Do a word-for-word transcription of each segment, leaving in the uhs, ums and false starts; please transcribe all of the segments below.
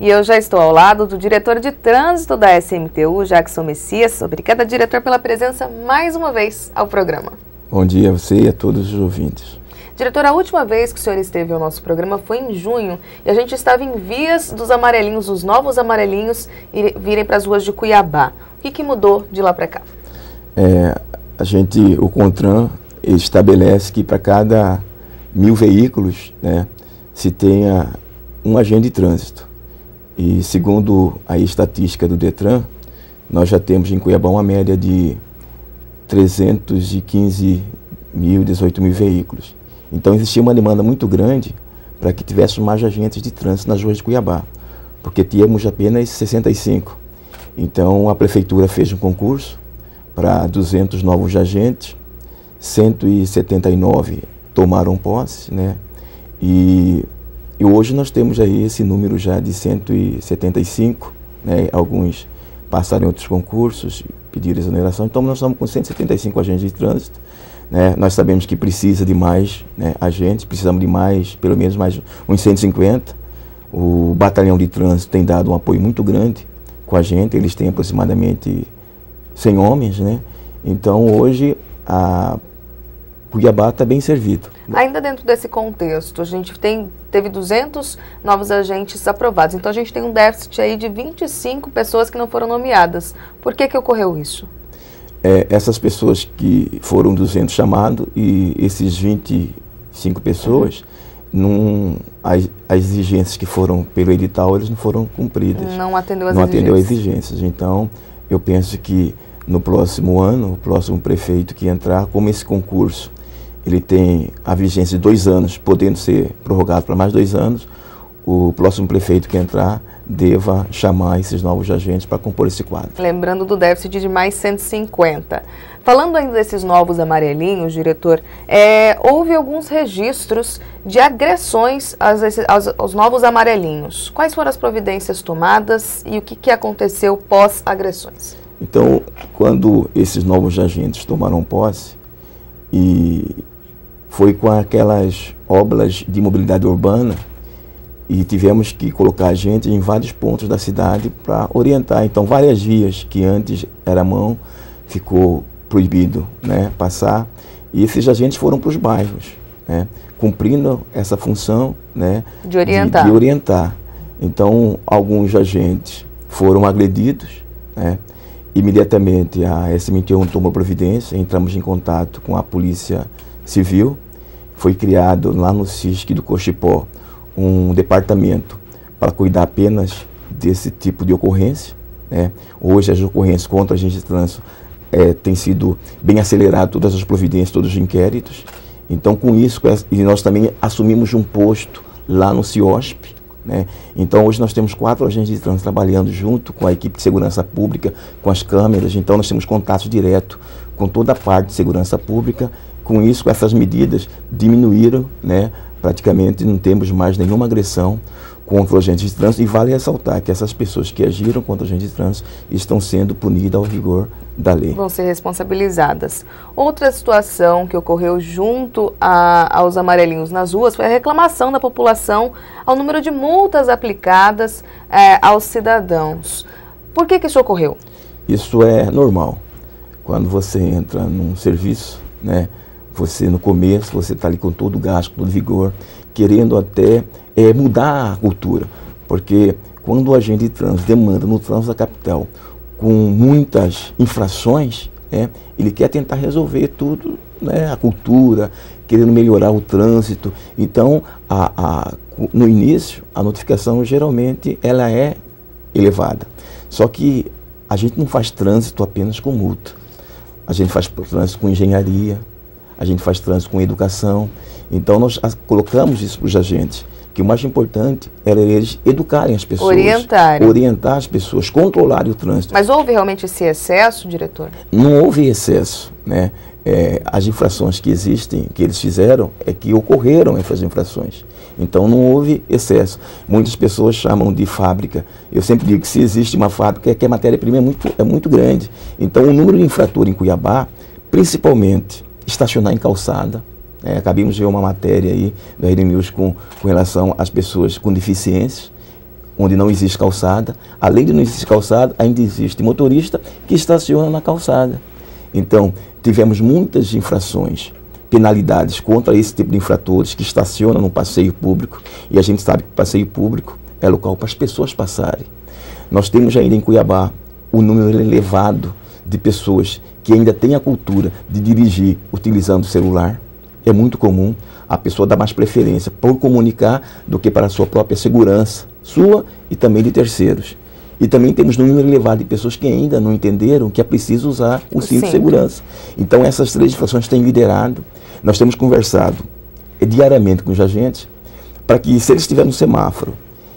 E eu já estou ao lado do diretor de trânsito da S M T U, Jackson Messias. Obrigada, diretor, pela presença mais uma vez ao programa. Bom dia a você e a todos os ouvintes. Diretor, a última vez que o senhor esteve ao nosso programa foi em junho e a gente estava em vias dos amarelinhos, os novos amarelinhos, virem para as ruas de Cuiabá. O que, que mudou de lá para cá? É, a gente, o CONTRAN estabelece que para cada mil veículos, né, se tenha um agente de trânsito. E segundo a estatística do DETRAN, nós já temos em Cuiabá uma média de trezentos e quinze mil, dezoito mil veículos. Então existia uma demanda muito grande para que tivéssemos mais agentes de trânsito nas ruas de Cuiabá, porque tínhamos apenas sessenta e cinco. Então a prefeitura fez um concurso para duzentos novos agentes, cento e setenta e nove tomaram posse, né? E, e hoje nós temos aí esse número já de cento e setenta e cinco, né? Alguns passaram em outros concursos, pediram exoneração, então nós estamos com cento e setenta e cinco agentes de trânsito. Né? Nós sabemos que precisa de mais, né, agentes, precisamos de mais, pelo menos mais uns cento e cinquenta. O batalhão de trânsito tem dado um apoio muito grande com a gente, eles têm aproximadamente cem homens, né? Então hoje a Cuiabá está bem servido. Ainda dentro desse contexto, a gente tem, teve duzentos novos agentes aprovados, então a gente tem um déficit aí de vinte e cinco pessoas que não foram nomeadas. Por que que ocorreu isso? É, essas pessoas que foram duzentos chamados e esses vinte e cinco pessoas, uhum. não, as, as exigências que foram pelo edital, eles não foram cumpridas. Não atendeu as não exigências. atendeu as exigências. Então, eu penso que no próximo ano, o próximo prefeito que entrar, como esse concurso, ele tem a vigência de dois anos, podendo ser prorrogado para mais dois anos, o próximo prefeito que entrar deva chamar esses novos agentes para compor esse quadro. Lembrando do déficit de mais cento e cinquenta. Falando ainda desses novos amarelinhos, diretor, é, houve alguns registros de agressões aos, aos, aos novos amarelinhos. Quais foram as providências tomadas e o que, que aconteceu pós-agressões? Então, quando esses novos agentes tomaram posse, e foi com aquelas obras de mobilidade urbana, e tivemos que colocar a gente em vários pontos da cidade para orientar. Então, várias vias que antes era mão, ficou proibido, né, passar. E esses agentes foram para os bairros, né, cumprindo essa função, né, de orientar. De, de orientar. Então, alguns agentes foram agredidos, né, imediatamente a S M T U tomou providência, entramos em contato com a Polícia Civil. Foi criado lá no C I S C do Cochipó um departamento para cuidar apenas desse tipo de ocorrência, né? Hoje as ocorrências contra agentes de trânsito é, têm sido bem acelerado, todas as providências, todos os inquéritos. Então, com isso, e nós também assumimos um posto lá no C I O S P, né? Então hoje nós temos quatro agentes de trânsito trabalhando junto com a equipe de segurança pública, com as câmeras. Então nós temos contato direto com toda a parte de segurança pública. Com isso, com essas medidas, diminuíram, né? Praticamente não temos mais nenhuma agressão contra os agentes de trânsito. E vale ressaltar que essas pessoas que agiram contra os agentes de trânsito estão sendo punidas ao rigor da lei. Vão ser responsabilizadas. Outra situação que ocorreu junto a, aos amarelinhos nas ruas foi a reclamação da população ao número de multas aplicadas é, aos cidadãos. Por que que isso ocorreu? Isso é normal. Quando você entra num serviço, né, você no começo, você está ali com todo o gasto, com todo o vigor, querendo até é, mudar a cultura. Porque quando o agente de trânsito demanda no trânsito da capital com muitas infrações, né, ele quer tentar resolver tudo, né, a cultura, querendo melhorar o trânsito. Então, a, a, no início, a notificação geralmente ela é elevada. Só que a gente não faz trânsito apenas com multa. A gente faz trânsito com engenharia, a gente faz trânsito com educação. Então nós colocamos isso para os agentes, que o mais importante era eles educarem as pessoas. Orientarem. Orientar as pessoas, controlarem o trânsito. Mas houve realmente esse excesso, diretor? Não houve excesso, né? É, as infrações que existem, que eles fizeram, é que ocorreram essas infrações. Então não houve excesso. Muitas pessoas chamam de fábrica. Eu sempre digo que se existe uma fábrica é que a matéria-prima é muito, é muito grande. Então o número de infrator em Cuiabá, principalmente estacionar em calçada, é, acabamos de ver uma matéria aí da Rede News com, com relação às pessoas com deficiências. onde não existe calçada. Além de não existir calçada, ainda existe motorista que estaciona na calçada. Então, tivemos muitas infrações, penalidades contra esse tipo de infratores que estacionam no passeio público, e a gente sabe que o passeio público é local para as pessoas passarem. Nós temos ainda em Cuiabá um número elevado de pessoas que ainda têm a cultura de dirigir utilizando o celular. É muito comum a pessoa dar mais preferência por comunicar do que para a sua própria segurança, sua e também de terceiros. E também temos um número elevado de pessoas que ainda não entenderam que é preciso usar o cinto Sim. de segurança. Então essas três infrações têm liderado. Nós temos conversado diariamente com os agentes para que, se eles estiverem no semáforo,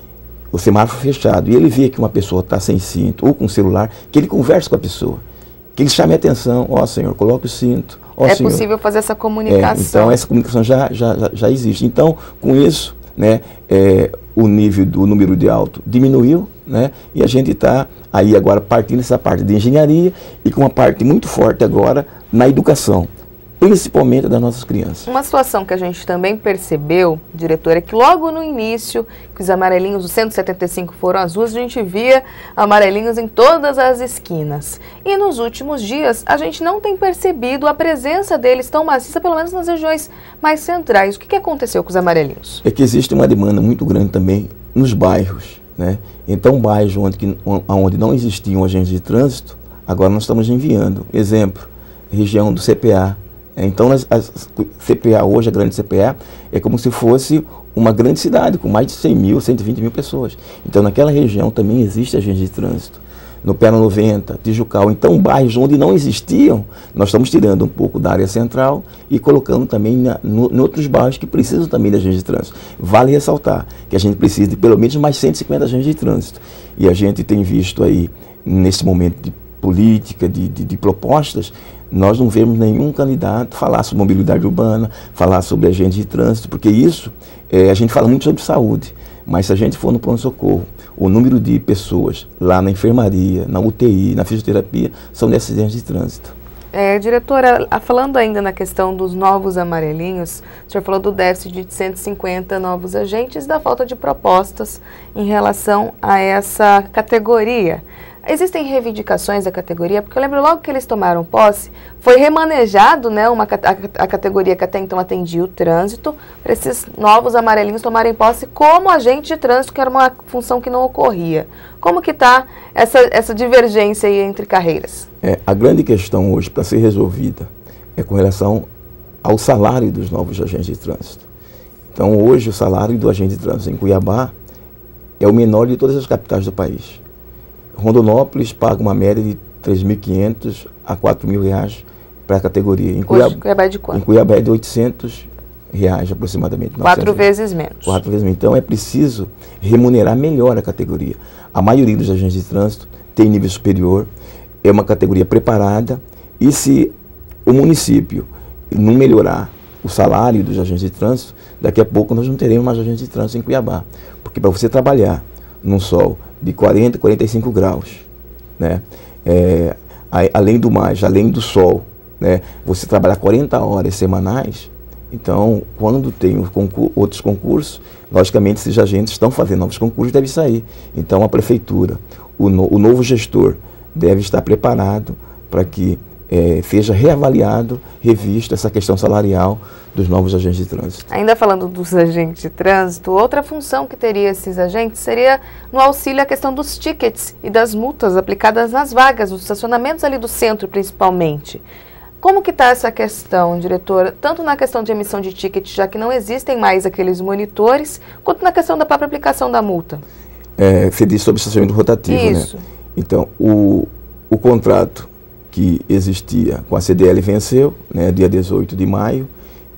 o semáforo fechado, e ele vê que uma pessoa está sem cinto ou com celular, que ele converse com a pessoa, que ele chame a atenção: ó, oh, senhor, coloque o cinto. Oh, é senhor. Possível fazer essa comunicação. É, então essa comunicação já, já, já, já existe. Então, com isso, né, é, o nível do número de auto diminuiu, né, e a gente está aí agora partindo dessa parte de engenharia e com uma parte muito forte agora na educação, principalmente das nossas crianças. Uma situação que a gente também percebeu, diretor, é que logo no início, que os amarelinhos, os cento e setenta e cinco foram às ruas, a gente via amarelinhos em todas as esquinas. E nos últimos dias, a gente não tem percebido a presença deles tão maciça, pelo menos nas regiões mais centrais. O que, que aconteceu com os amarelinhos? É que existe uma demanda muito grande também nos bairros, né? Então, bairros onde, onde não existiam agentes de trânsito, agora nós estamos enviando. Exemplo, região do C P A. Então, as, as C P A hoje, a grande C P A, é como se fosse uma grande cidade, com mais de cem mil, cento e vinte mil pessoas. Então, naquela região também existe agente de trânsito. No P E A noventa, Tijucal. Então, bairros onde não existiam, nós estamos tirando um pouco da área central e colocando também na, no, em outros bairros que precisam também de agente de trânsito. Vale ressaltar que a gente precisa de pelo menos mais cento e cinquenta agentes de trânsito. E a gente tem visto aí, nesse momento de política, de, de, de propostas, nós não vemos nenhum candidato falar sobre mobilidade urbana, falar sobre agentes de trânsito, porque isso, é, a gente fala muito sobre saúde, mas se a gente for no pronto-socorro, o número de pessoas lá na enfermaria, na U T I, na fisioterapia, são desses agentes de trânsito. É, diretora, falando ainda na questão dos novos amarelinhos, o senhor falou do déficit de cento e cinquenta novos agentes, da falta de propostas em relação a essa categoria. Existem reivindicações da categoria, porque eu lembro logo que eles tomaram posse, foi remanejado, né, uma, a, a categoria que até então atendia o trânsito, para esses novos amarelinhos tomarem posse como agente de trânsito, que era uma função que não ocorria. Como que está essa, essa divergência aí entre carreiras? É, a grande questão hoje para ser resolvida é com relação ao salário dos novos agentes de trânsito. Então hoje o salário do agente de trânsito em Cuiabá é o menor de todas as capitais do país. Rondonópolis paga uma média de três mil e quinhentos a quatro mil reais para a categoria. Em Cuiabá, Hoje, Cuiabá é de quanto? Em Cuiabá é de oitocentos reais aproximadamente. Quatro vezes menos. Quatro vezes menos. Então é preciso remunerar melhor a categoria. A maioria dos agentes de trânsito tem nível superior, é uma categoria preparada, e se o município não melhorar o salário dos agentes de trânsito, daqui a pouco nós não teremos mais agentes de trânsito em Cuiabá. Porque para você trabalhar num sol de quarenta, quarenta e cinco graus, né? É, além do mais, além do sol, né? Você trabalhar quarenta horas semanais, então, quando tem concurso, outros concursos, logicamente, esses agentes estão fazendo novos concursos, devem sair. Então, a prefeitura, o, no, o novo gestor, deve estar preparado para que é, seja reavaliado, revisto essa questão salarial dos novos agentes de trânsito. Ainda falando dos agentes de trânsito, outra função que teria esses agentes seria no auxílio à questão dos tickets e das multas aplicadas nas vagas, nos estacionamentos ali do centro principalmente. Como que está essa questão, diretora? Tanto na questão de emissão de ticket, já que não existem mais aqueles monitores, quanto na questão da própria aplicação da multa. É, você disse sobre estacionamento rotativo, Isso. né? Então, o, o contrato que existia com a C D L venceu, né, dia dezoito de maio,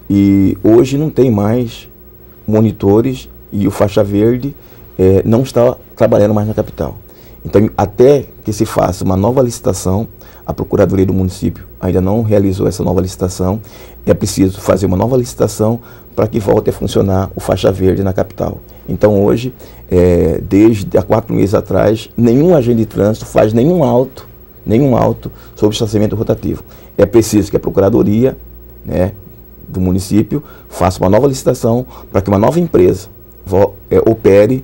e hoje não tem mais monitores e o faixa verde é, não está trabalhando mais na capital. Então, até que se faça uma nova licitação, a Procuradoria do município ainda não realizou essa nova licitação, é preciso fazer uma nova licitação para que volte a funcionar o faixa verde na capital. Então, hoje, é, desde há quatro meses atrás, nenhum agente de trânsito faz nenhum auto, nenhum auto sobre estacionamento rotativo. É preciso que a Procuradoria, né, do município faça uma nova licitação para que uma nova empresa vo, é, opere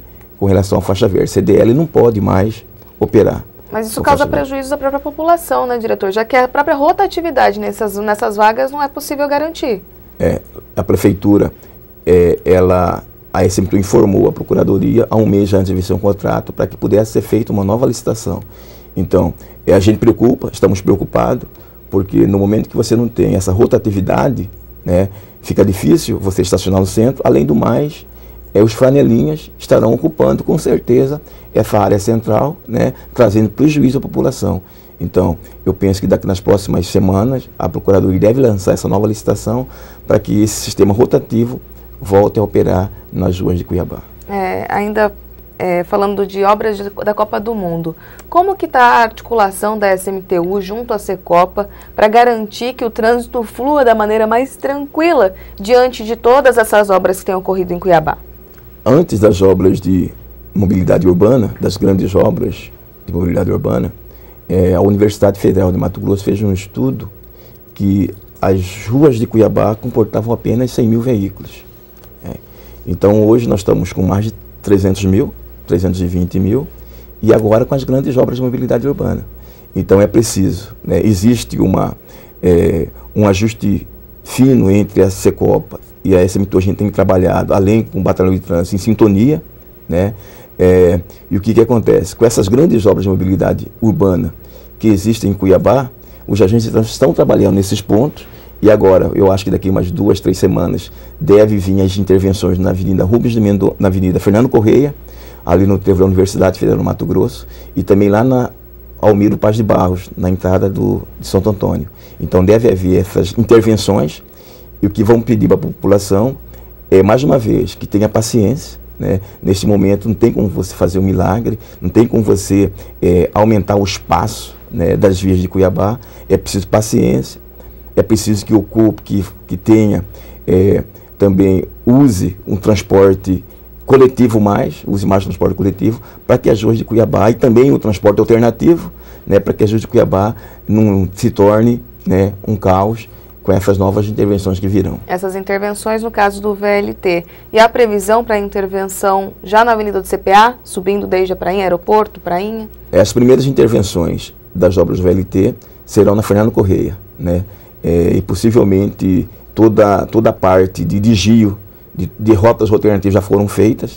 com relação à faixa verde. C D L não pode mais operar. Mas isso causa prejuízo à própria população, né, diretor? Já que a própria rotatividade nessas, nessas vagas não é possível garantir. É, a prefeitura, é, ela, a S M T U informou a procuradoria há um mês antes de vencer um contrato para que pudesse ser feita uma nova licitação. Então, é, a gente preocupa, estamos preocupados, porque no momento que você não tem essa rotatividade, né, fica difícil você estacionar no centro. Além do mais, é, os flanelinhas estarão ocupando com certeza essa área central, né, trazendo prejuízo à população. Então, eu penso que daqui nas próximas semanas a Procuradoria deve lançar essa nova licitação para que esse sistema rotativo volte a operar nas ruas de Cuiabá. É, ainda é, falando de obras de, da Copa do Mundo, como que está a articulação da S M T U junto à Secopa para garantir que o trânsito flua da maneira mais tranquila diante de todas essas obras que têm ocorrido em Cuiabá? Antes das obras de mobilidade urbana, das grandes obras de mobilidade urbana, É, a Universidade Federal de Mato Grosso fez um estudo que as ruas de Cuiabá comportavam apenas cem mil veículos. É. Então hoje nós estamos com mais de trezentos mil, trezentos e vinte mil, e agora com as grandes obras de mobilidade urbana. Então é preciso, né, existe uma, é, um ajuste fino entre a Secopa e a S M T U. A gente tem trabalhado, além com o batalhão de trânsito, em sintonia, né? É, e o que, que acontece? Com essas grandes obras de mobilidade urbana que existem em Cuiabá, os agentes de trânsito estão trabalhando nesses pontos, e agora, eu acho que daqui umas duas, três semanas, deve vir as intervenções na Avenida Rubens de Mendonça, na Avenida Fernando Correia, ali no trevo da Universidade Federal do Mato Grosso, e também lá na Almiro Paz de Barros, na entrada do, de Santo Antônio. Então deve haver essas intervenções, e o que vamos pedir para a população é, mais uma vez, que tenha paciência. Né? Neste momento não tem como você fazer um milagre, não tem como você é, aumentar o espaço, né, das vias de Cuiabá. É preciso paciência, é preciso que ocupe, que, que tenha, é, também use um transporte coletivo mais, use mais o transporte coletivo, para que as ruas de Cuiabá, e também o transporte alternativo, né, para que as ruas de Cuiabá não se torne, né, um caos, com essas novas intervenções que virão. Essas intervenções no caso do V L T. E a previsão para a intervenção já na Avenida do C P A, subindo desde a Prainha, aeroporto, Prainha? As primeiras intervenções das obras do V L T serão na Fernando Correia, né? É, e possivelmente toda, toda a parte de desvio de, de rotas alternativas já foram feitas,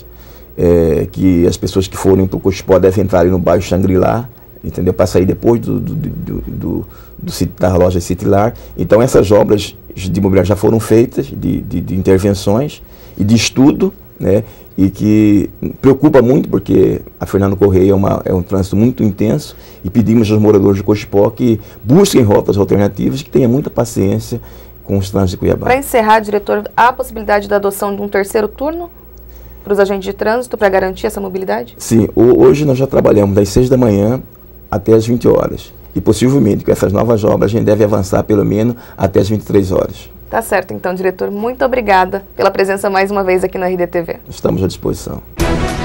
é, que as pessoas que forem para o Cochipó devem entrar ali no bairro Xangri-Lá, entendeu? Para sair depois do, do, do, do, do, da loja Citylar. Então essas obras de mobilidade já foram feitas, de, de, de intervenções e de estudo, né? E que preocupa muito, porque a Fernando Correia é, uma, é um trânsito muito intenso, e pedimos aos moradores de Cochipó que busquem rotas alternativas, que tenham muita paciência com os trânsitos de Cuiabá. Para encerrar, diretor, há a possibilidade da adoção de um terceiro turno para os agentes de trânsito para garantir essa mobilidade? Sim, hoje nós já trabalhamos das seis da manhã até as vinte horas. E possivelmente com essas novas obras a gente deve avançar pelo menos até as vinte e três horas. Tá certo, então, diretor. Muito obrigada pela presença mais uma vez aqui na R D T V. Estamos à disposição.